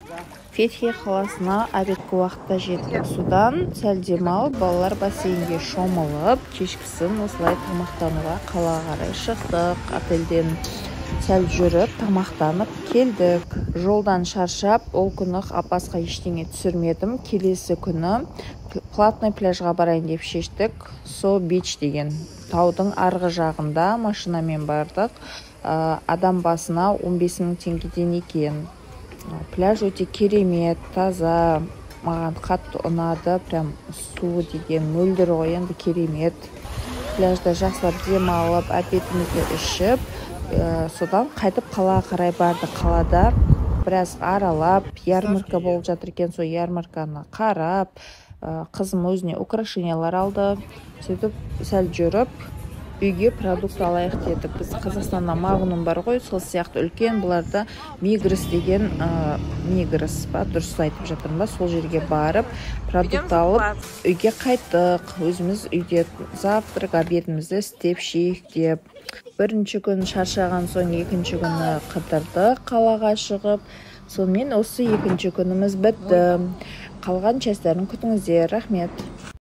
Фетхи қаласына обедкі уақытта жеттік. Судан сәл демалып, балалар бассейнге шомылып, кешкісін осылай тамақтануға қалаға қарай шықтық. Отельден сәл жүріп, тамақтанып келдік. Жолдан шаршап, ол күні басқа ештеңе түсірмедім. Келесі күні платный пляжға барайын деп шештік. Бич деген таудың арғы жағында машинамен бардық. Адам басына 15.000 теңгеден екен. Пляж өте керемет, таза, маған қатты ұнады. Прям су деген мөлдір ғой, енді керемет. Пляжда жақсылап демалып, обедімізді ішіп, содан қайтып қалаға қарай барды. Қалада біраз аралап, ярмарка болып жатыр екен, сол ярмарканы қарап, қызым өзіне украшениялар алды. Сөйтіп сәл жүріп, үйге продукт алайық дедік. Біз Қазақстанда Магнум бар ғой, сол сияқты үлкен, бұларда Мигрос деген, Мигрос ба, дұрыс айтып жатырмын ба, сол жерге барып, продукт алып, үйге қайттық. Өзіміз үйде завтрак, обедімізді істеп, шейік деп. Бірінші күн шаршаған соң, екінші күні қыдырдық қалаға шығып. Сонымен осы екінші күніміз бітті. Қалған частарын күтіңіздер. Рахмет.